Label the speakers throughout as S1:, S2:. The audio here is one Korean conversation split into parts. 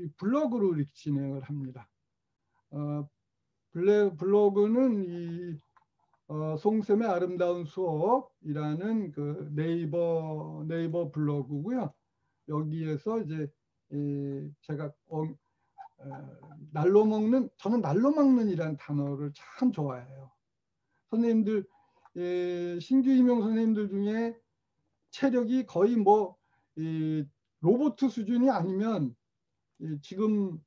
S1: 블로그로 이렇게 진행을 합니다. 블로그는 이 송쌤의 아름다운 수업이라는 그 네이버 블로그고요. 여기에서 이제 제가 저는 날로 먹는이라는 단어를 참 좋아해요. 선생님들 신규 임용 선생님들 중에 체력이 거의 뭐 로봇 수준이 아니면 지금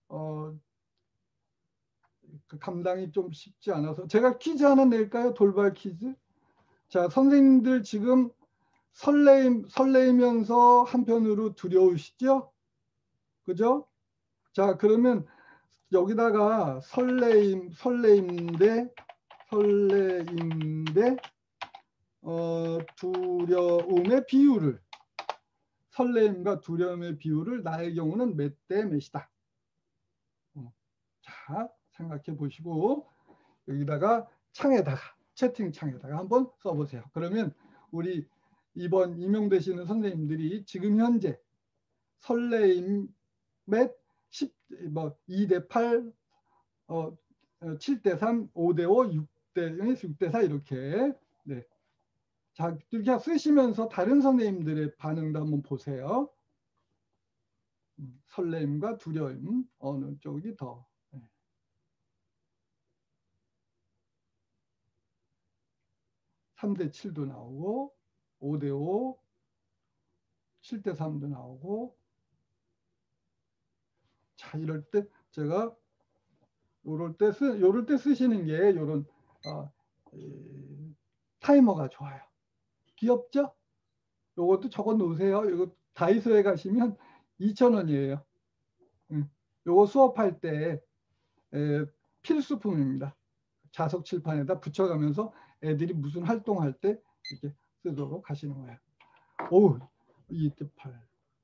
S1: 그 감당이 좀 쉽지 않아서 제가 퀴즈 하나 낼까요? 돌발 퀴즈. 자, 선생님들 지금 설레이면서 한편으로 두려우시죠? 그죠? 자, 그러면 여기다가 설레임인데 두려움의 비율을, 설레임과 두려움의 비율을 나의 경우는 몇 대 몇이다. 자, 생각해 보시고 여기다가 채팅창에다가 한번 써보세요. 그러면 우리 이번 임용되시는 선생님들이 지금 현재 설레임 몇 2대 8, 7대 3, 5대 5, 6대 4 이렇게. 네. 자, 이렇게 쓰시면서 다른 선생님들의 반응도 한번 보세요. 설렘과 두려움 어느 쪽이 더. 3대 7도 나오고 5대 5, 7대 3도 나오고. 자, 이럴 때 제가 요럴 때 쓰시는 게 요런 타이머가 좋아요. 귀엽죠? 요것도 적어 놓으세요. 이거 다이소에 가시면 2,000원이에요. 요거 수업할 때 필수품입니다. 자석 칠판에다 붙여가면서 애들이 무슨 활동할 때 이렇게 쓰도록 하시는 거예요. 오, 2대 8.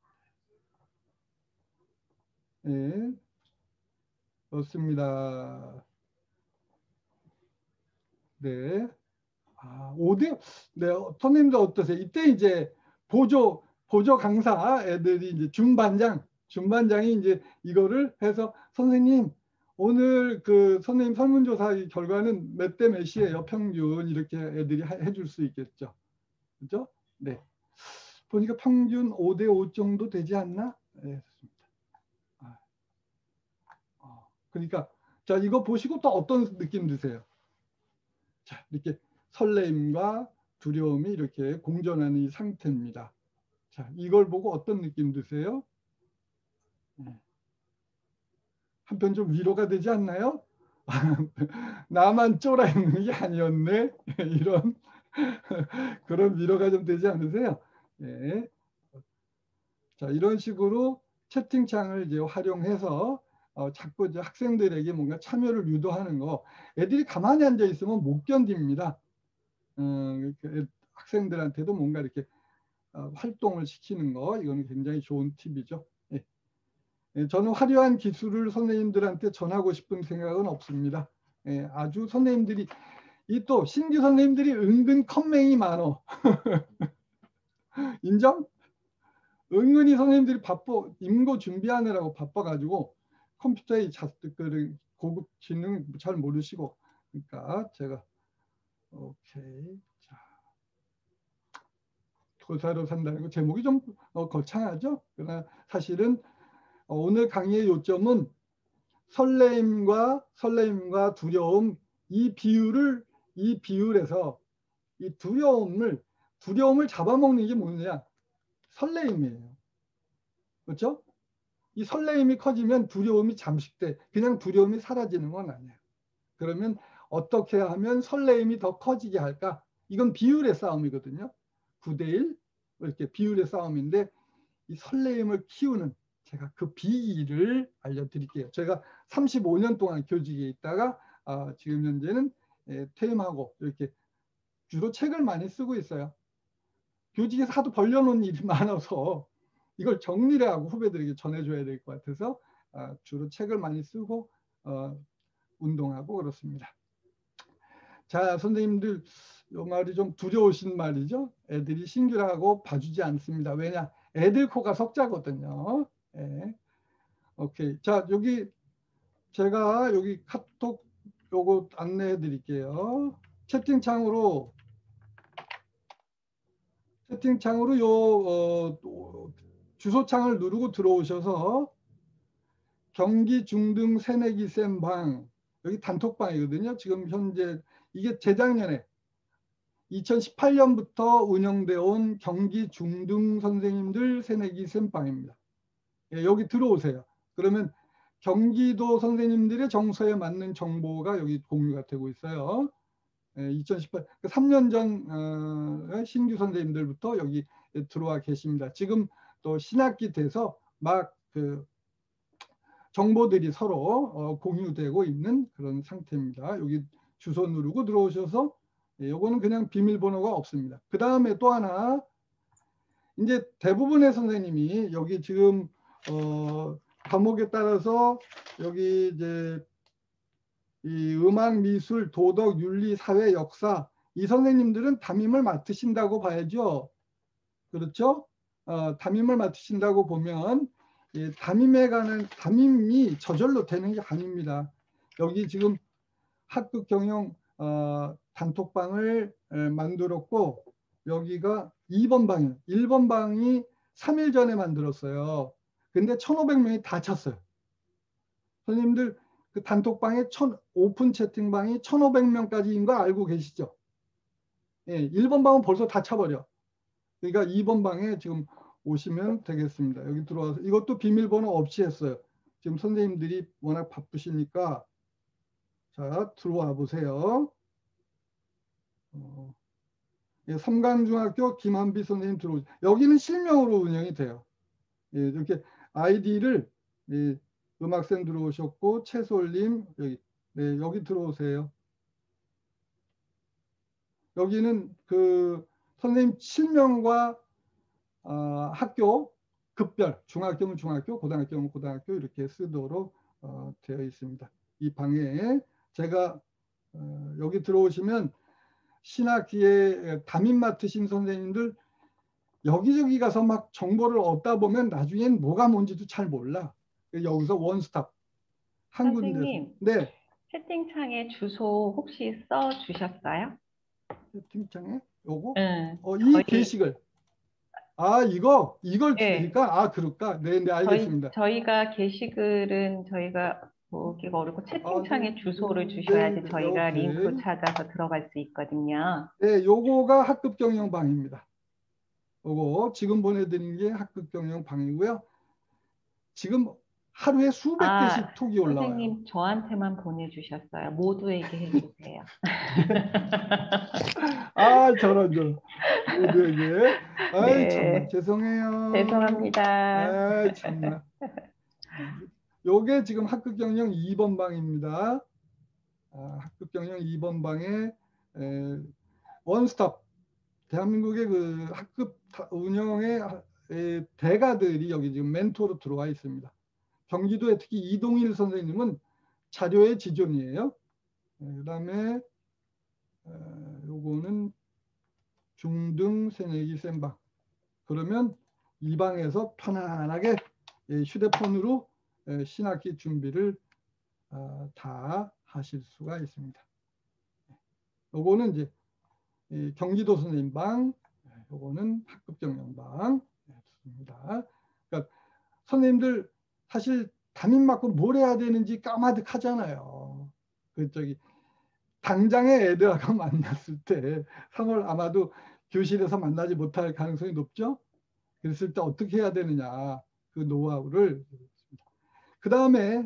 S1: 네, 좋습니다. 네. 5대, 네, 선생님들 어떠세요? 이때 이제 보조 강사 애들이 이제 준반장이 이제 이거를 해서 선생님 오늘 그 선생님 설문조사 결과는 몇 대 몇이에요? 평균 이렇게 애들이 해줄 수 있겠죠. 그죠? 네. 보니까 평균 5대 5 정도 되지 않나? 네, 좋습니다. 그러니까 자, 이거 보시고 또 어떤 느낌 드세요? 자, 이렇게 설레임과 두려움이 이렇게 공존하는 이 상태입니다. 자, 이걸 보고 어떤 느낌 드세요? 한편 좀 위로가 되지 않나요? 나만 쫄아 있는 게 아니었네. 이런 그런 위로가 좀 되지 않으세요? 네. 자, 이런 식으로 채팅창을 이제 활용해서 자꾸 이제 학생들에게 뭔가 참여를 유도하는 거. 애들이 가만히 앉아 있으면 못 견딥니다. 학생들한테도 뭔가 이렇게 활동을 시키는 거, 이거는 굉장히 좋은 팁이죠. 예. 예, 저는 화려한 기술을 선생님들한테 전하고 싶은 생각은 없습니다. 예, 아주 선생님들이 또 신규 선생님들이 은근 컴맹이 많어. 인정? 은근히 선생님들이 임고 준비하느라고 바빠가지고 컴퓨터의 고급 기능 잘 모르시고. 그러니까 제가 오케이. 자, 교사로 산다는 거 제목이 좀 거창하죠? 그러나 사실은 오늘 강의의 요점은 설레임과 두려움, 이 비율에서 이 두려움을 잡아먹는 게 뭐냐? 설레임이에요. 그렇죠? 이 설레임이 커지면 두려움이 잠식돼. 그냥 두려움이 사라지는 건 아니에요. 그러면 어떻게 하면 설레임이 더 커지게 할까? 이건 비율의 싸움이거든요. 9대1 이렇게 비율의 싸움인데, 이 설레임을 키우는 제가 그 비기를 알려드릴게요. 제가 35년 동안 교직에 있다가 지금 현재는 퇴임하고 이렇게 주로 책을 많이 쓰고 있어요. 교직에서 하도 벌려놓은 일이 많아서 이걸 정리를 하고 후배들에게 전해줘야 될 것 같아서 주로 책을 많이 쓰고 운동하고 그렇습니다. 자, 선생님들 이 말이 좀 두려우신 말이죠. 애들이 신규라고 봐주지 않습니다. 왜냐? 애들 코가 석자거든요. 예. 오케이. 자, 여기 제가 여기 카톡 요거 안내해 드릴게요. 채팅창으로 주소창을 누르고 들어오셔서 경기 중등 새내기 쌤 방, 여기 단톡방이거든요. 지금 현재 이게 재작년에 2018년부터 운영되어 온 경기 중등 선생님들 새내기 쌤 방입니다. 예, 여기 들어오세요. 그러면 경기도 선생님들의 정서에 맞는 정보가 여기 공유가 되고 있어요. 2018, 3년 전 신규 선생님들부터 여기 들어와 계십니다. 지금 또 신학기 돼서 막 그 정보들이 서로 공유되고 있는 그런 상태입니다. 여기 주소 누르고 들어오셔서 요거는 그냥 비밀번호가 없습니다. 그 다음에 또 하나, 이제 대부분의 선생님이 여기 지금 과목에 따라서 여기 이제 이 음악, 미술, 도덕, 윤리, 사회, 역사, 이 선생님들은 담임을 맡으신다고 봐야죠. 그렇죠? 담임을 맡으신다고 보면 담임이 저절로 되는 게 아닙니다. 여기 지금 학급 경영 단톡방을 만들었고, 여기가 2번 방이에요. 1번 방이 3일 전에 만들었어요. 근데 1,500명이 다 찼어요. 선생님들 그 단톡방에 오픈 채팅방이 1,500명까지인 거 알고 계시죠? 예, 1번 방은 벌써 다 차버려. 그러니까 2번 방에 지금 오시면 되겠습니다. 여기 들어와서 이것도 비밀번호 없이 했어요. 지금 선생님들이 워낙 바쁘시니까. 자, 들어와 보세요. 예, 삼강중학교 김한비 선생님 들어오세요. 여기는 실명으로 운영이 돼요. 예, 이렇게 아이디를 예, 음악생 들어오셨고 채솔님 여기 네, 여기 들어오세요. 여기는 그 선생님 실명과 학교 급별, 중학교면 중학교, 고등학교면 고등학교 이렇게 쓰도록 되어 있습니다. 이 방에 제가 여기 들어오시면 신학기에 담임 맡으신 선생님들 여기저기 가서 막 정보를 얻다 보면 나중엔 뭐가 뭔지도 잘 몰라. 여기서 원스톱 한 군데서.
S2: 선생님,
S1: 네.
S2: 채팅창에 주소 혹시 써 주셨어요?
S1: 채팅창에 요거
S2: 응,
S1: 이 게시글 이걸
S2: 네,
S1: 드릴까? 그럴까? 네, 네, 알겠습니다.
S2: 저희가 게시글은 저희가 보기가 어렵고 채팅창에 주소를
S1: 네,
S2: 주셔야지
S1: 네,
S2: 저희가 링크
S1: 오케이.
S2: 찾아서 들어갈 수 있거든요.
S1: 네, 요거가 학급 경영 방입니다. 요거 지금 보내드린 게 학급 경영 방이고요. 지금 하루에 수백
S2: 아,
S1: 개씩 톡이 올라와요.
S2: 선생님 저한테만 보내주셨어요. 모두에게 해주세요.
S1: 저런 모두에게. 참나
S2: 네,
S1: 죄송해요.
S2: 죄송합니다.
S1: 참나. 요게 지금 학급 경영 2번 방입니다. 학급 경영 2번 방에 원스톱 대한민국의 그 학급 운영의 대가들이 여기 지금 멘토로 들어와 있습니다. 경기도에 특히 이동일 선생님은 자료의 지존이에요. 그다음에 요거는 중등 새내기 쌤방. 그러면 이 방에서 편안하게 휴대폰으로 신학기 준비를 다 하실 수가 있습니다. 요거는 이제 경기도 선생님 방, 요거는 학급 경영방 좋습니다. 그러니까 선생님들 사실 담임 맡고 뭘 해야 되는지 까마득하잖아요. 당장에 애들하고 만났을 때 3월 아마도 교실에서 만나지 못할 가능성이 높죠. 그랬을 때 어떻게 해야 되느냐 그 노하우를. 그 다음에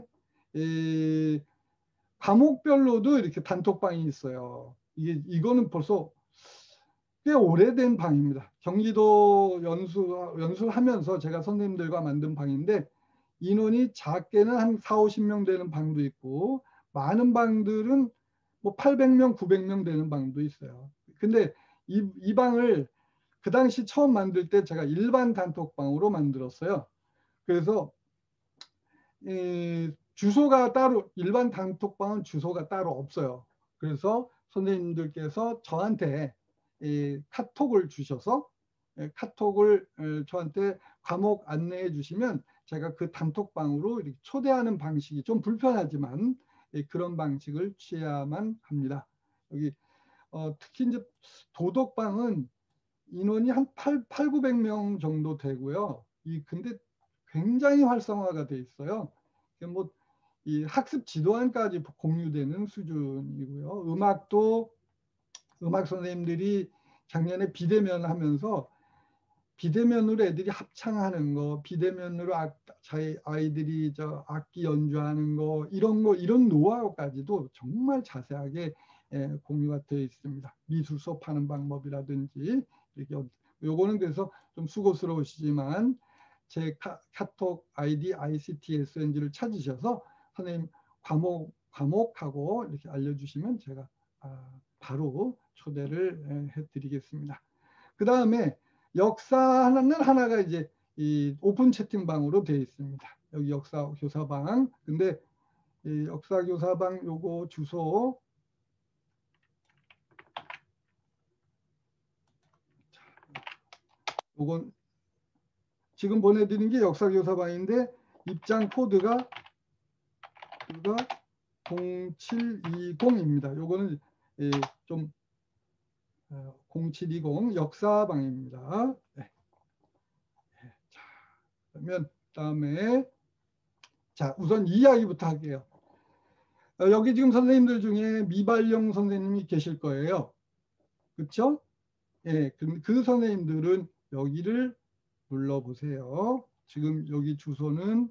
S1: 과목별로도 이렇게 단톡방이 있어요. 이거는 벌써 꽤 오래된 방입니다. 경기도 연수하면서 제가 선생님들과 만든 방인데 인원이 작게는 한 4, 50명 되는 방도 있고 많은 방들은 뭐 800명, 900명 되는 방도 있어요. 근데 이 방을 그 당시 처음 만들 때 제가 일반 단톡방으로 만들었어요. 그래서 주소가 따로, 일반 단톡방은 주소가 따로 없어요. 그래서 선생님들께서 저한테 카톡을 주셔서 카톡을 저한테 과목 안내해 주시면 제가 그 단톡방으로 이렇게 초대하는 방식이 좀 불편하지만 그런 방식을 취해야만 합니다. 여기 특히 이제 도덕방은 인원이 한 900명 정도 되고요. 근데 굉장히 활성화가 돼 있어요. 뭐 이 학습 지도안까지 공유되는 수준이고요. 음악 선생님들이 작년에 비대면 하면서 비대면으로 애들이 합창하는 거, 비대면으로 자기 아이들이 악기 연주하는 거, 이런 노하우까지도 정말 자세하게 공유가 되어 있습니다. 미술 수업하는 방법이라든지, 요거는 그래서 좀 수고스러우시지만 제 카톡 아이디 ICTSNG를 찾으셔서 선생님 과목하고 이렇게 알려주시면 제가 바로 초대를 해드리겠습니다. 그 다음에 역사는 하나가 이제 이 오픈 채팅방으로 되어 있습니다. 여기 역사 교사방. 근데 이 역사 교사방 요거 주소 요건 지금 보내드린 게 역사 교사방인데 입장 코드가 0720입니다. 요거는 좀 0720 역사방입니다. 네. 자, 그러면 다음에 자 우선 이야기부터 할게요. 여기 지금 선생님들 중에 미발령 선생님이 계실 거예요. 그렇죠? 예, 그 선생님들은 여기를 눌러보세요. 지금 여기 주소는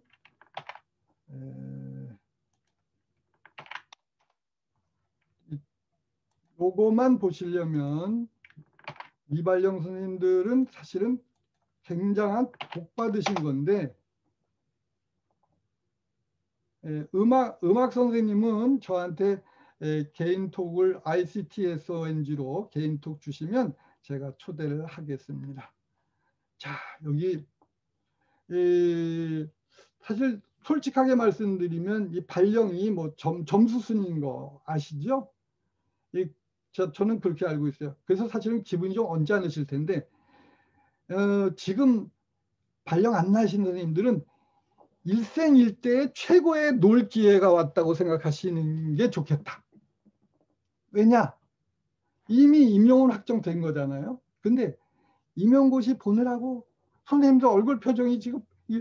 S1: 요거만 보시려면 미발령 선생님들은 사실은 굉장한 복 받으신 건데 음악 선생님은 저한테 개인톡을 ICTSONG로 개인톡 주시면 제가 초대를 하겠습니다. 자, 여기 사실 솔직하게 말씀드리면 이 발령이 뭐 점수 순인 거 아시죠? 저는 그렇게 알고 있어요. 그래서 사실은 기분이 좀 언짢으실 텐데 지금 발령 안 나신 선생님들은 일생일대의 최고의 놀 기회가 왔다고 생각하시는 게 좋겠다. 왜냐? 이미 임용은 확정된 거잖아요. 근데 임용고시 보느라고 선생님들 얼굴 표정이 지금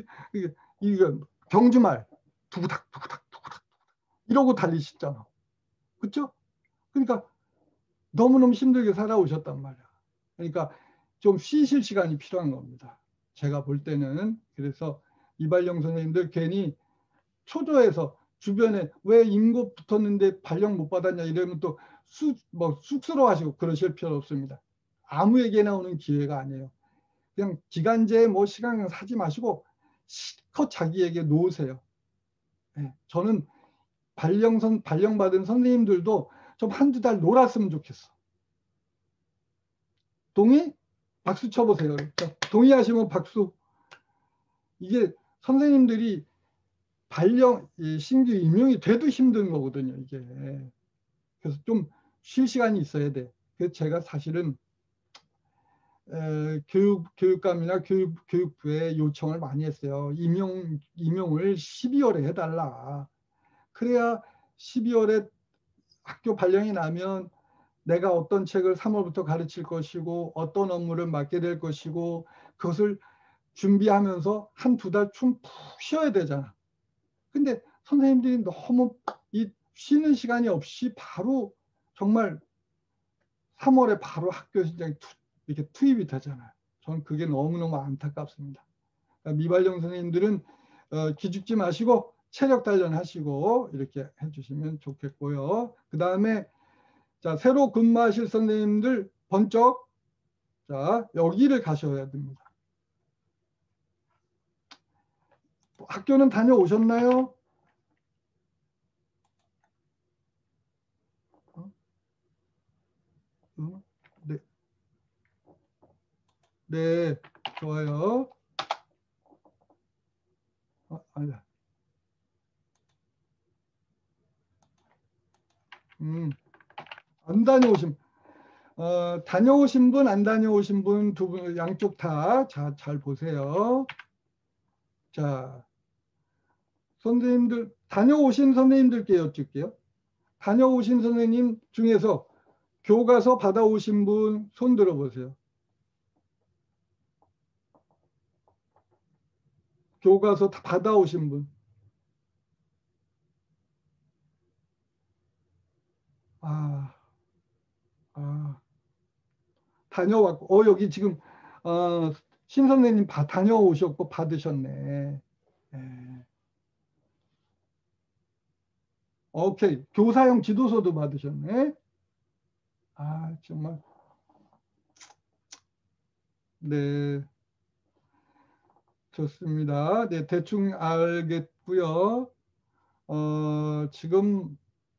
S1: 경주말 두구닥 이러고 달리시잖아. 그렇죠? 그러니까 너무너무 힘들게 살아오셨단 말이야. 그러니까 좀 쉬실 시간이 필요한 겁니다. 제가 볼 때는. 그래서 이발령 선생님들 괜히 초조해서 주변에 왜 임고 붙었는데 발령 못 받았냐 이러면 또 쑥스러워하시고 그러실 필요 없습니다. 아무에게나 오는 기회가 아니에요. 그냥 기간제 뭐 시간 사지 마시고 실컷 자기에게 놓으세요. 네, 저는 발령받은 선생님들도 좀 한두 달 놀았으면 좋겠어. 동의? 박수 쳐보세요. 동의하시면 박수. 이게 선생님들이 신규 임용이 돼도 힘든 거거든요, 이게. 그래서 좀 쉴 시간이 있어야 돼. 그래서 제가 사실은 교육감이나 교육부에 요청을 많이 했어요. 임용을 12월에 해달라. 그래야 12월에 학교 발령이 나면 내가 어떤 책을 3월부터 가르칠 것이고 어떤 업무를 맡게 될 것이고 그것을 준비하면서 한두 달 좀 푹 쉬어야 되잖아. 근데 선생님들이 너무 쉬는 시간이 없이 바로 정말 3월에 바로 학교 현장에 이렇게 투입이 되잖아요. 저는 그게 너무너무 안타깝습니다. 그러니까 미발령 선생님들은 기죽지 마시고 체력 단련하시고 이렇게 해주시면 좋겠고요. 그 다음에 자 새로 근무하실 선생님들 번쩍 자 여기를 가셔야 됩니다. 학교는 다녀오셨나요? 네. 네, 좋아요. 아니다. 안 다녀오신 분, 안 다녀오신 분 두 분 양쪽 다 잘 보세요. 자, 선생님들, 다녀오신 선생님들께 여쭐게요. 다녀오신 선생님 중에서 교과서 받아오신 분 손 들어보세요. 교과서 다 받아오신 분. 다녀왔고, 여기 지금, 신 선생님 다녀오셨고 받으셨네. 예. 오케이. 교사용 지도서도 받으셨네. 정말. 네. 좋습니다. 네, 대충 알겠고요. 지금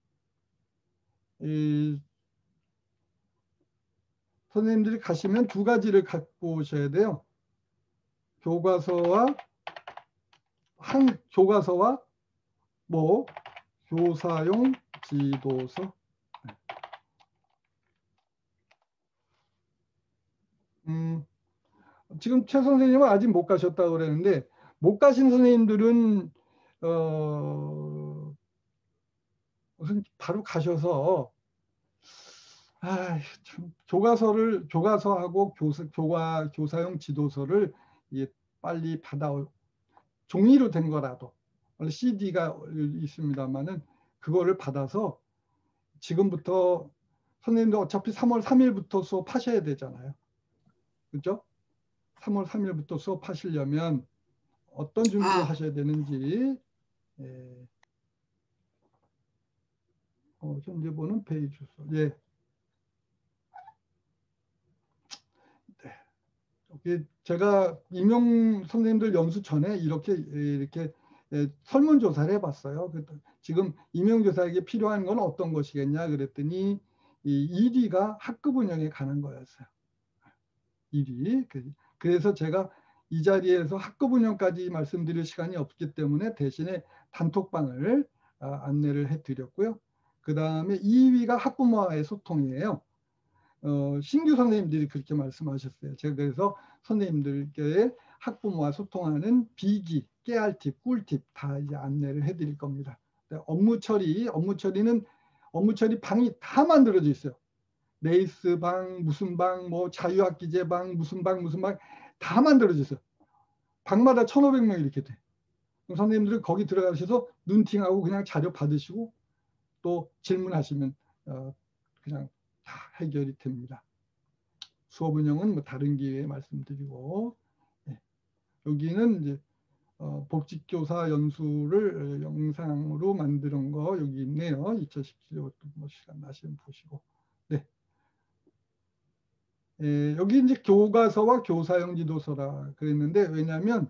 S1: 이 선생님들이 가시면 두 가지를 갖고 오셔야 돼요. 교과서와 뭐 교사용 지도서. 지금 최 선생님은 아직 못 가셨다고 그랬는데 못 가신 선생님들은 우선 바로 가셔서 참 교과서하고 교사용 지도서를 빨리 종이로 된 거라도 원래 CD가 있습니다만은 그거를 받아서 지금부터 선생님도 어차피 3월 3일부터 수업하셔야 되잖아요. 그죠? 3월 3일부터 수업하시려면 어떤 준비를 하셔야 되는지 현재 보는 페이지 주소. 예. 네. 제가 임용 선생님들 연수 전에 이렇게 설문조사를 해봤어요. 지금 임용교사에게 필요한 건 어떤 것이겠냐 그랬더니 이 1위가 학급 운영에 가는 거였어요. 1위. 그래서 제가 이 자리에서 학급 운영까지 말씀드릴 시간이 없기 때문에 대신에 단톡방을 안내를 해드렸고요. 그 다음에 2위가 학부모와의 소통이에요. 신규 선생님들이 그렇게 말씀하셨어요. 제가 그래서 선생님들께 학부모와 소통하는 비기, 깨알팁, 꿀팁 다 이제 안내를 해드릴 겁니다. 업무 처리는 방이 다 만들어져 있어요. 레이스 방, 무슨 방, 뭐 자유학기제 방, 무슨 방 다 만들어져 있어요. 방마다 1,500명 이렇게 돼. 그럼 선생님들은 거기 들어가셔서 눈팅하고 그냥 자료 받으시고 또 질문하시면 그냥 다 해결이 됩니다. 수업 운영은 뭐 다른 기회에 말씀드리고 여기는 이제 복직교사 연수를 영상으로 만드는 거 여기 있네요. 2017년 뭐 시간 나시면 보시고. 네. 여기 이제 교과서와 교사용 지도서라 그랬는데 왜냐하면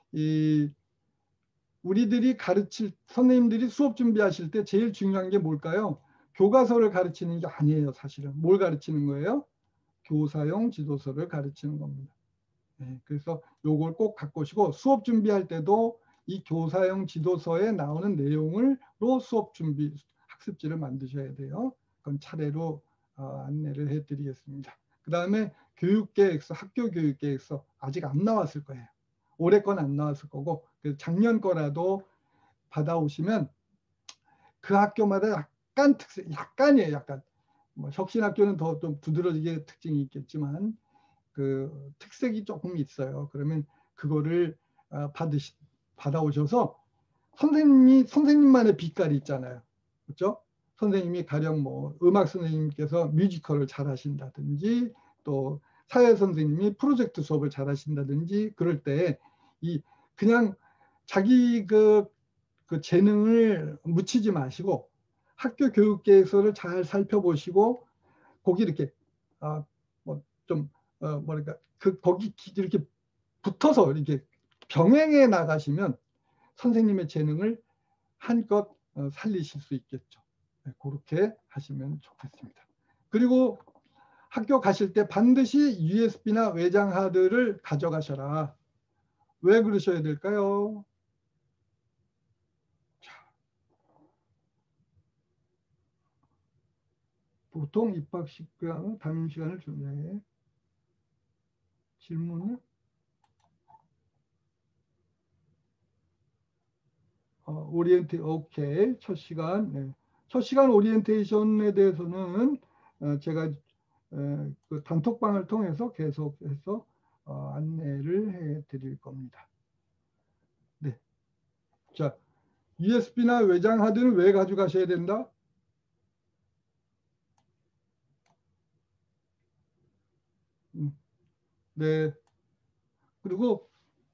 S1: 우리들이 선생님들이 수업 준비하실 때 제일 중요한 게 뭘까요? 교과서를 가르치는 게 아니에요, 사실은. 뭘 가르치는 거예요? 교사용 지도서를 가르치는 겁니다. 그래서 요걸 꼭 갖고 오시고 수업 준비할 때도 이 교사용 지도서에 나오는 내용으로 수업 준비 학습지를 만드셔야 돼요. 그건 차례로 안내를 해드리겠습니다. 그 다음에 교육계획서, 학교 교육계획서 아직 안 나왔을 거예요. 올해 건 안 나왔을 거고 작년 거라도 받아오시면 그 학교마다 약간이에요. 약간 뭐 혁신학교는 더 좀 두드러지게 특징이 있겠지만 그 특색이 조금 있어요. 그러면 그거를 받아오셔서 선생님만의 빛깔이 있잖아요. 그렇죠? 선생님이 가령 뭐 음악 선생님께서 뮤지컬을 잘 하신다든지 또 사회 선생님이 프로젝트 수업을 잘 하신다든지 그럴 때 그냥 자기 그 재능을 묻히지 마시고 학교 교육 계획서를 잘 살펴보시고 거기 이렇게 뭐랄까 거기 이렇게 붙어서 이렇게 병행해 나가시면 선생님의 재능을 한껏 살리실 수 있겠죠. 그렇게 하시면 좋겠습니다. 그리고 학교 가실 때 반드시 USB나 외장 하드를 가져가셔라. 왜 그러셔야 될까요? 보통 입학식 담임 시간을 준비해. 질문을 오케이. 첫 시간. 네. 첫 시간 오리엔테이션에 대해서는 제가 그 단톡방을 통해서 계속해서 안내를 해 드릴 겁니다. 네. 자, USB나 외장 하드는 왜 가져가셔야 된다? 네. 그리고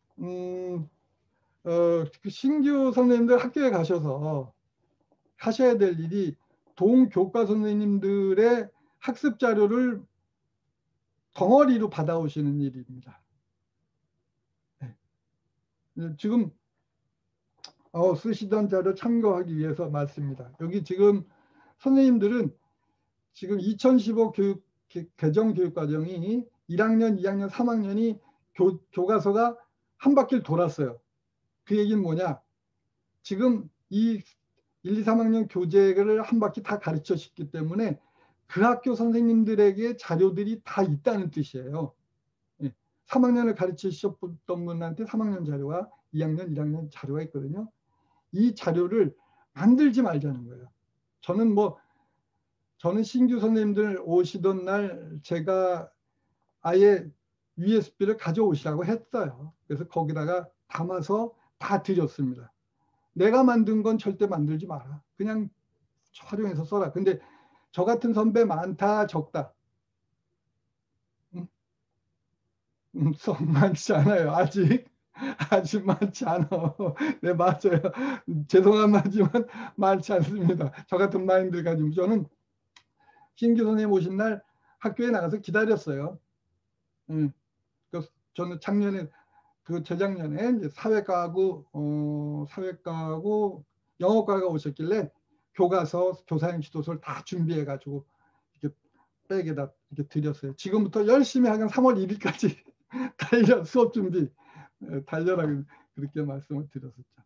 S1: 그 신규 선생님들 학교에 가셔서 하셔야 될 일이 동교과 선생님들의 학습 자료를 덩어리로 받아오시는 일입니다. 네. 지금 쓰시던 자료 참고하기 위해서 맞습니다. 여기 지금 선생님들은 지금 2015 개정 교육과정이 1학년, 2학년, 3학년이 교과서가 한 바퀴를 돌았어요. 그 얘기는 뭐냐? 지금 이 1, 2, 3학년 교재를 한 바퀴 다 가르쳐주기 때문에 그 학교 선생님들에게 자료들이 다 있다는 뜻이에요. 3학년을 가르치셨던 분한테 3학년 자료와 2학년, 1학년 자료가 있거든요. 이 자료를 만들지 말자는 거예요. 저는 신규 선생님들 오시던 날 제가 아예 USB를 가져오시라고 했어요. 그래서 거기다가 담아서 다 드렸습니다. 내가 만든 건 절대 만들지 마라. 그냥 활용해서 써라. 근데 저 같은 선배 많다, 적다? 많지 않아요. 아직 많지 않아. 네, 맞아요. 죄송한 말이지만 많지 않습니다. 저 같은 마인드를 가지고 저는 신규 선생님 오신 날 학교에 나가서 기다렸어요. 저는 작년에 재작년에 이제 사회과하고 영어과가 오셨길래 교과서, 교사행 지도서를 다 준비해 가지고 이렇게 백에다 이렇게 드렸어요. 지금부터 열심히 하면 3월 1일까지 달려 수업 준비 달려라 그렇게 말씀을 드렸었죠.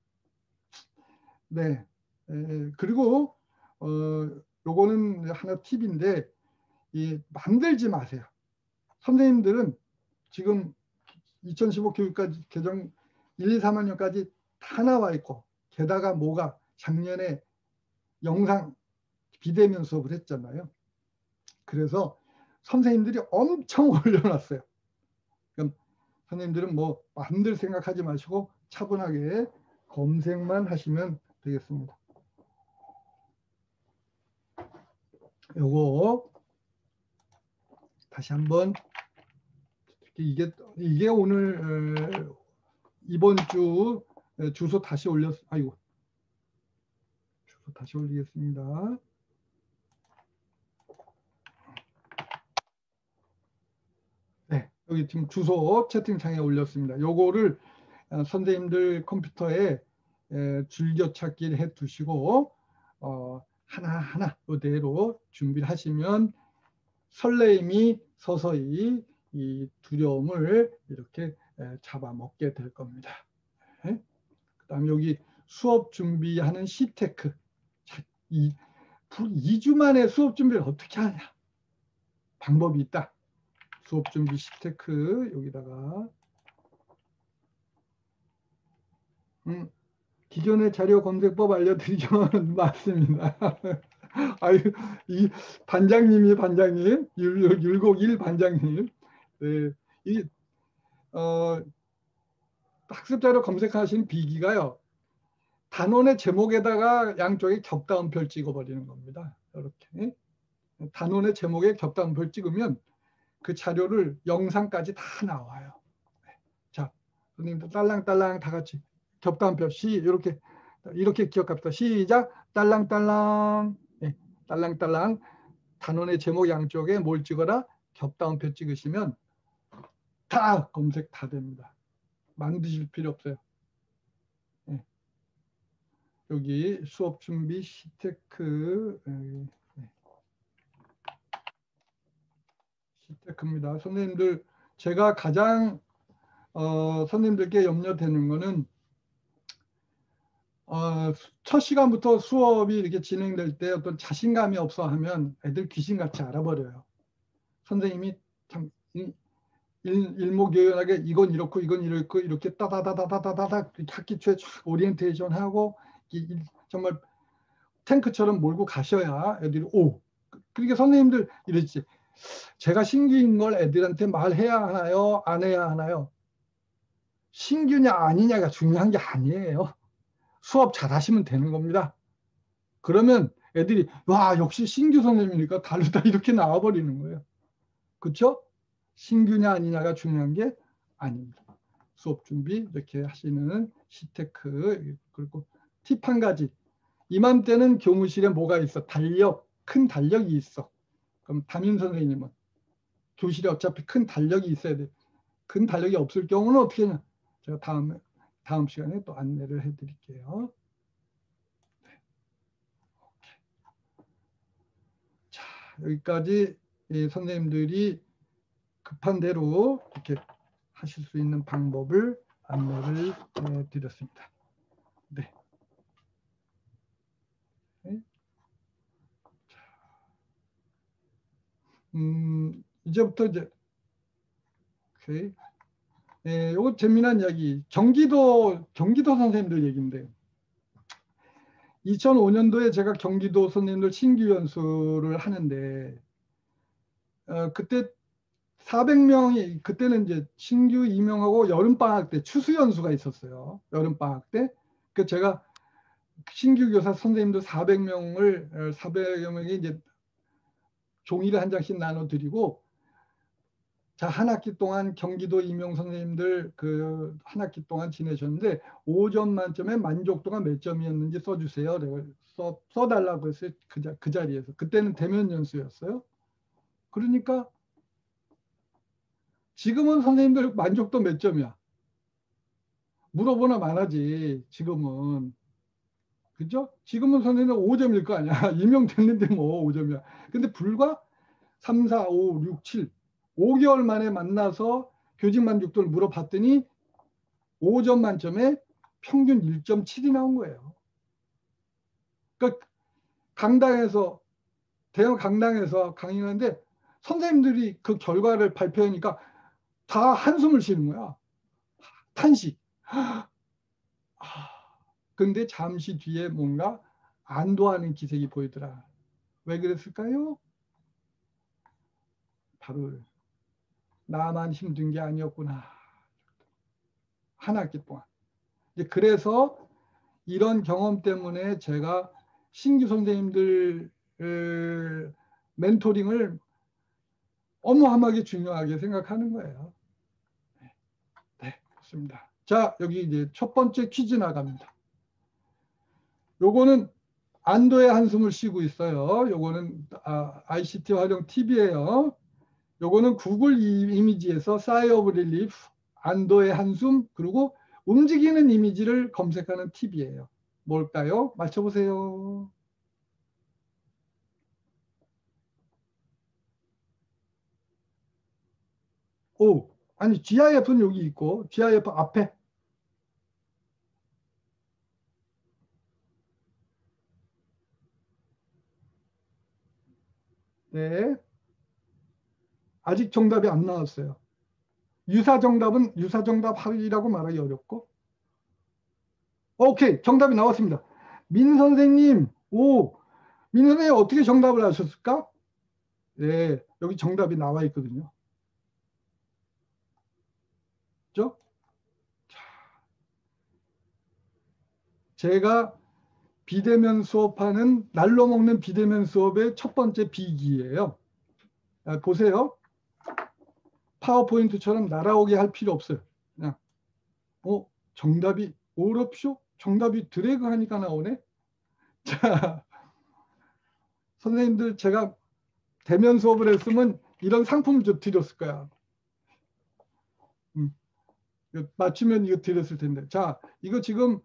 S1: 네. 그리고 요거는 하나 팁인데 만들지 마세요. 선생님들은 지금 2015 교육까지 개정 1, 2, 3학년까지 다 나와 있고 게다가 뭐가 작년에 영상 비대면 수업을 했잖아요. 그래서 선생님들이 엄청 올려놨어요. 그럼 선생님들은 뭐 만들 생각하지 마시고 차분하게 검색만 하시면 되겠습니다. 요거 다시 한번 이게 오늘 이번 주 주소 다시 주소 다시 올리겠습니다. 네, 여기 지금 주소 채팅창에 올렸습니다. 요거를 선생님들 컴퓨터에 즐겨찾기를 해 두시고 하나하나 이대로 준비를 하시면 설레임이 서서히 이 두려움을 이렇게 잡아먹게 될 겁니다. 네? 그다음 여기 수업 준비하는 시테크 2주 만에 수업 준비를 어떻게 하냐? 방법이 있다. 수업 준비 시테크 여기다가 기존의 자료 검색법 알려드리죠. 맞습니다. 아유, 이 반장님, 율곡1 반장님. 네, 학습자료 검색하신 비기가요. 단원의 제목에다가 양쪽에 겹다운표를 찍어버리는 겁니다. 이렇게. 단원의 제목에 겹다운표를 찍으면 그 자료를 영상까지 다 나와요. 자, 선생님들 딸랑딸랑 다 같이 겹다운표 이렇게 기억합시다. 시작. 딸랑딸랑. 네, 딸랑딸랑. 단원의 제목 양쪽에 뭘 찍어라? 겹다운표 찍으시면 다 검색 다 됩니다. 만드실 필요 없어요. 네. 여기 수업 준비 시테크 시테크입니다. 선생님들 제가 가장 선생님들께 염려되는 거는 첫 시간부터 수업이 이렇게 진행될 때 어떤 자신감이 없어 하면 애들 귀신같이 알아버려요. 선생님이 참 일목요연하게 이건 이렇고 이건 이렇고 이렇게 따다다다다다다 학기 초에 쫙 오리엔테이션 하고 정말 탱크처럼 몰고 가셔야 애들이 그러니까 선생님들 이랬지. 제가 신규인 걸 애들한테 말해야 하나요? 안 해야 하나요? 신규냐 아니냐가 중요한 게 아니에요. 수업 잘 하시면 되는 겁니다. 그러면 애들이 와 역시 신규 선생님이니까 다르다 이렇게 나와버리는 거예요. 그렇죠? 신규냐 아니냐가 중요한 게 아닙니다. 수업 준비 이렇게 하시는 시테크. 그리고 팁 한 가지. 이맘때는 교무실에 뭐가 있어? 큰 달력이 있어. 그럼 담임 선생님은 교실에 어차피 큰 달력이 있어야 돼. 큰 달력이 없을 경우는 어떻게 하냐? 제가 다음 시간에 또 안내를 해드릴게요. 자, 여기까지 선생님들이 급한 대로 이렇게 하실 수 있는 방법을 안내를 드렸습니다. 네. 이제부터 이제 오케이. 요거 재미난 이야기. 경기도 선생님들 얘기인데 2005년도에 제가 경기도 선생님들 신규 연수를 하는데 그때 400명이 그때는 이제 신규 임용하고 여름방학 때 추수 연수가 있었어요. 여름방학 때. 그 제가 신규 교사 선생님들 400명이 이제 종이를 한 장씩 나눠드리고 자, 한 학기 동안 경기도 임용 선생님들 그 한 학기 동안 지내셨는데 5점 만점에 만족도가 몇 점이었는지 써주세요. 내가 써달라고 했어요. 그 자리에서. 그때는 대면 연수였어요. 그러니까 지금은 선생님들 만족도 몇 점이야? 물어보나 말하지. 지금은. 그죠? 지금은 선생님들 5점일 거 아니야. 임용됐는데 뭐 5점이야. 근데 불과 3, 4, 5, 6, 7 5개월 만에 만나서 교직 만족도를 물어봤더니 5점 만점에 평균 1.7이 나온 거예요. 그러니까 대형 강당에서 강의하는데 선생님들이 그 결과를 발표하니까 다 한숨을 쉬는 거야. 탄식. 근데 잠시 뒤에 뭔가 안도하는 기색이 보이더라. 왜 그랬을까요? 바로 나만 힘든 게 아니었구나. 한 학기 동안. 그래서 이런 경험 때문에 제가 신규 선생님들 멘토링을 어마어마하게 중요하게 생각하는 거예요. 네, 좋습니다. 자, 여기 이제 첫 번째 퀴즈 나갑니다. 요거는 안도의 한숨을 쉬고 있어요. 요거는 ICT 활용 팁이에요. 요거는 구글 이미지에서 Sigh of Relief, 안도의 한숨, 그리고 움직이는 이미지를 검색하는 팁이에요. 뭘까요? 맞춰보세요. 아니 GIF는 여기 있고 GIF 앞에. 네. 아직 정답이 안 나왔어요. 유사 정답 하기라고 말하기 어렵고. 오케이, 정답이 나왔습니다. 민 선생님, 민 선생님 어떻게 정답을 하셨을까? 네, 여기 정답이 나와 있거든요. 그죠? 제가 비대면 수업하는 날로 먹는 비대면 수업의 첫 번째 비기예요. 보세요. 파워포인트처럼 날아오게 할 필요 없어요. 그냥 정답이 오럽쇼? 정답이 드래그 하니까 나오네. 자, 선생님들 제가 대면 수업을 했으면 이런 상품 좀 드렸을 거야. 맞추면 이거 드렸을 텐데. 자, 이거 지금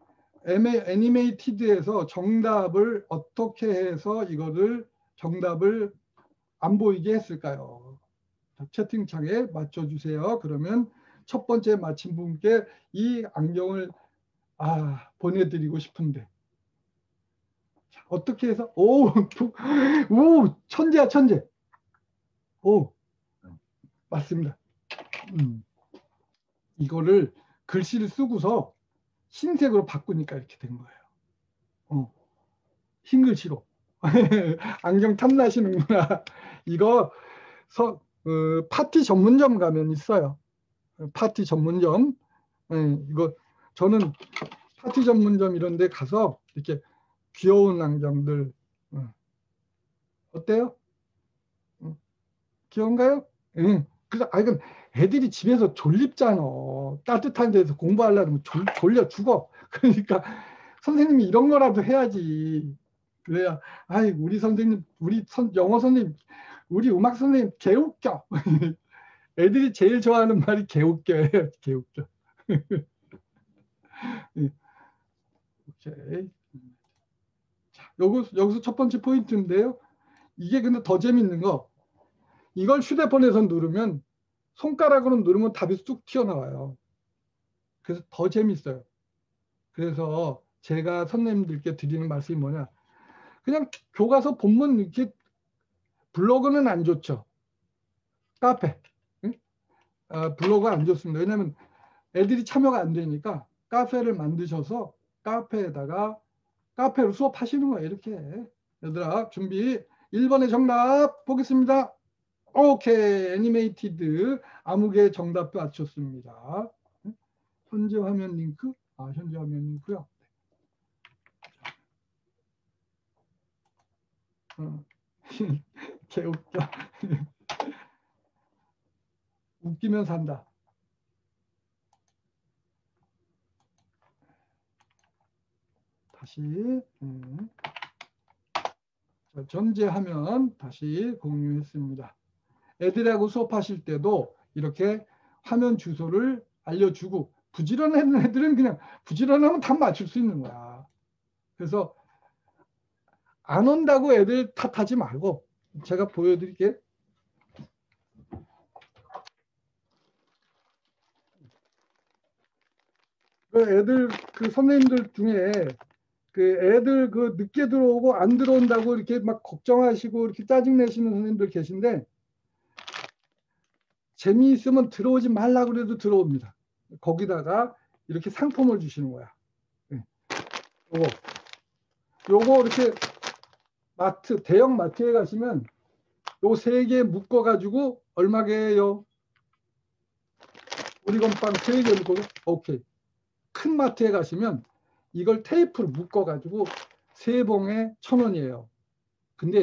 S1: 애니메이티드에서 정답을 어떻게 해서 이거를 정답을 안 보이게 했을까요? 채팅창에 맞춰주세요. 그러면 첫 번째 맞힌 분께 이 안경을 보내드리고 싶은데. 자, 어떻게 해서 천재야 천재. 맞습니다. 이거를 글씨를 쓰고서 흰색으로 바꾸니까 이렇게 된 거예요. 흰 글씨로. 안경 탐나시는구나. 이거 파티 전문점 가면 있어요. 파티 전문점. 이거 저는 파티 전문점 이런 데 가서 이렇게 귀여운 안경들 어때요? 귀여운가요? 그래서 이건 애들이 집에서 졸립잖아. 따뜻한 데서 공부하려면 졸려 죽어. 그러니까 선생님이 이런 거라도 해야지. 그래야 우리 선생님, 영어 선생님, 우리 음악 선생님 개웃겨. 애들이 제일 좋아하는 말이 개웃겨예요. 개웃겨. 오케이. 자, 여기서 첫 번째 포인트인데요. 이게 근데 더 재밌는 거, 이걸 휴대폰에서 누르면, 손가락으로 누르면 답이 쑥 튀어나와요. 그래서 더 재밌어요. 그래서 제가 선생님들께 드리는 말씀이 뭐냐, 그냥 교과서 본문 이렇게, 블로그는 안 좋죠. 카페. 블로그 안 좋습니다. 왜냐하면 애들이 참여가 안 되니까 카페를 만드셔서 카페로 수업하시는 거예요. 이렇게. 얘들아 준비. 1번의 정답 보겠습니다. 오케이. 애니메이티드 아무개 정답 맞췄습니다. 현재 화면 링크? 현재 화면 링크요. 개웃겨. 웃기면 산다. 다시 자, 전제하면 다시 공유했습니다. 애들하고 수업하실 때도 이렇게 화면 주소를 알려주고, 부지런한 애들은 그냥 부지런하면 다 맞출 수 있는 거야. 그래서 안 온다고 애들 탓하지 말고 제가 보여드릴게요. 애들 선생님들 중에 애들 늦게 들어오고 안 들어온다고 이렇게 막 걱정하시고 이렇게 짜증내시는 선생님들 계신데, 재미있으면 들어오지 말라고 그래도 들어옵니다. 거기다가 이렇게 상품을 주시는 거야. 요거 이렇게 대형 마트에 가시면 요 3개 묶어가지고 얼마게요? 오리건빵 3개 묶어서 오케이. 큰 마트에 가시면 이걸 테이프로 묶어가지고 3봉에 1,000원이에요. 근데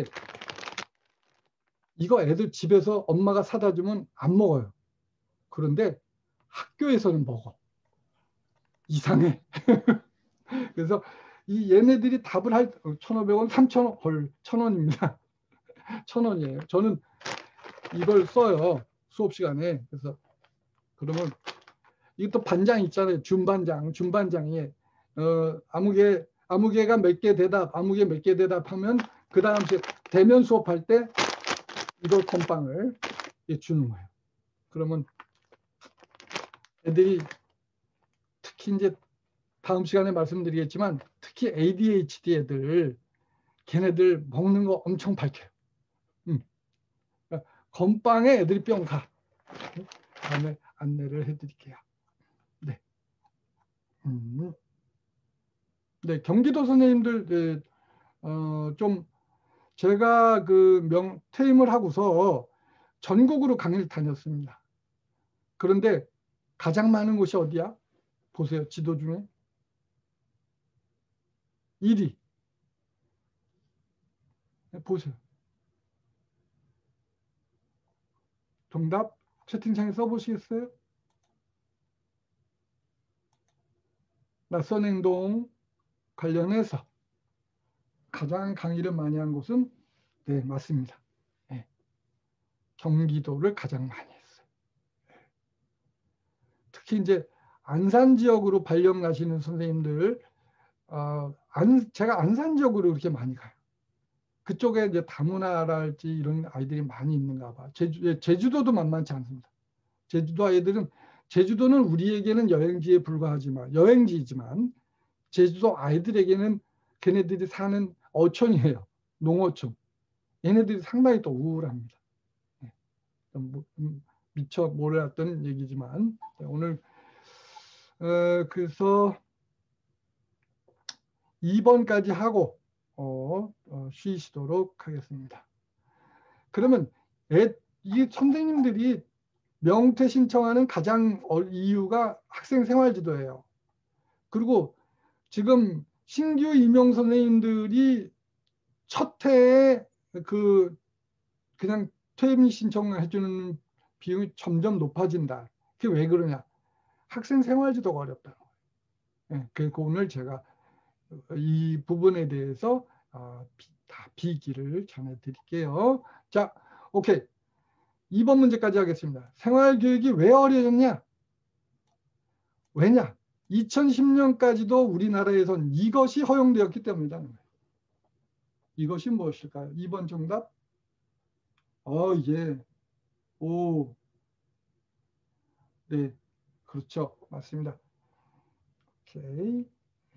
S1: 이거 애들 집에서 엄마가 사다 주면 안 먹어요. 그런데 학교에서는 먹어. 이상해. 그래서 얘네들이 답을 1,500원, 3,000원, 1,000원입니다. 1,000원이에요. 저는 이걸 써요. 수업 시간에. 그래서 그러면 이것도 반장 있잖아요. 준반장이 아무개가 몇 개 대답, 아무개 몇 개 대답하면 그 다음 대면 수업할 때 이거 건빵을 주는 거예요. 그러면 애들이 특히 이제 다음 시간에 말씀드리겠지만, 특히 ADHD 애들, 걔네들 먹는 거 엄청 밝혀요. 건빵에 애들이 뿅 가. 다음에 안내를 해드릴게요. 네. 네, 경기도 선생님들 좀 제가 퇴임을 하고서 전국으로 강의를 다녔습니다. 그런데 가장 많은 곳이 어디야? 보세요. 지도 중에 1위. 보세요. 정답 채팅창에 써보시겠어요? 낯선 행동 관련해서 가장 강의를 많이 한 곳은 네, 맞습니다. 네. 경기도를 가장 많이 했어요. 특히 이제 안산 지역으로 발령 나시는 선생님들, 제가 안산 지역으로 그렇게 많이 가요. 그쪽에 이제 다문화랄지 이런 아이들이 많이 있는가 봐. 제주도도 만만치 않습니다. 제주도 아이들은, 제주도는 우리에게는 여행지이지만 제주도 아이들에게는 걔네들이 사는 어촌이에요. 농어촌. 얘네들이 상당히 또 우울합니다. 미처 몰랐던 얘기지만 오늘 그래서 2번까지 하고 쉬시도록 하겠습니다. 그러면 이 선생님들이 명퇴 신청하는 가장 이유가 학생 생활지도예요. 그리고 지금 신규 임용 선생님들이 첫 해에 그냥 퇴임 신청을 해주는 비용이 점점 높아진다. 그게 왜 그러냐? 학생 생활지도가 어렵다는 거예요. 네, 그래서 오늘 제가 이 부분에 대해서 다 비기를 전해드릴게요. 자, 오케이. 2번 문제까지 하겠습니다. 생활교육이 왜 어려졌냐? 왜냐? 2010년까지도 우리나라에선 이것이 허용되었기 때문이다. 이것이 무엇일까요? 2번 정답. 예. 오. 네. 그렇죠. 맞습니다. 오케이.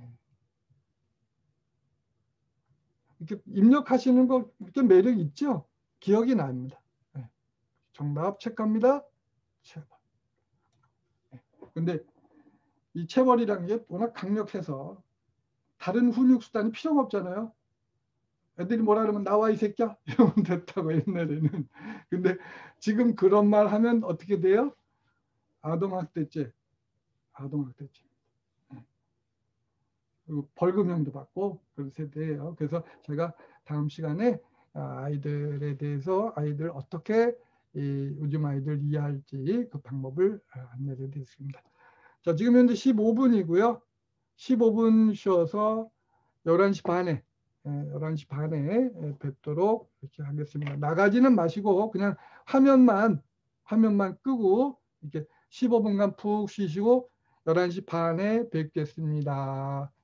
S1: 이렇게 입력하시는 거 이렇게 매력 있죠? 기억이 납니다. 네. 정답 체크합니다. 체벌. 네. 근데 이 체벌이라는 게 워낙 강력해서 다른 훈육 수단이 필요가 없잖아요. 애들이 뭐라 그러면 나와 이 새끼야 이러면 됐다고 옛날에는. 근데 지금 그런 말 하면 어떻게 돼요? 아동학대죄. 아동학대죄. 그리고 벌금형도 받고 그런 세대예요. 그래서 제가 다음 시간에 아이들에 대해서 아이들 어떻게 요즘 아이들 이해할지 그 방법을 안내해 드리겠습니다. 자, 지금 현재 15분이고요. 15분 쉬어서 11시 반에 11시 반에 뵙도록 이렇게 하겠습니다. 나가지는 마시고 그냥 화면만 끄고 이렇게 15분간 푹 쉬시고 11시 반에 뵙겠습니다.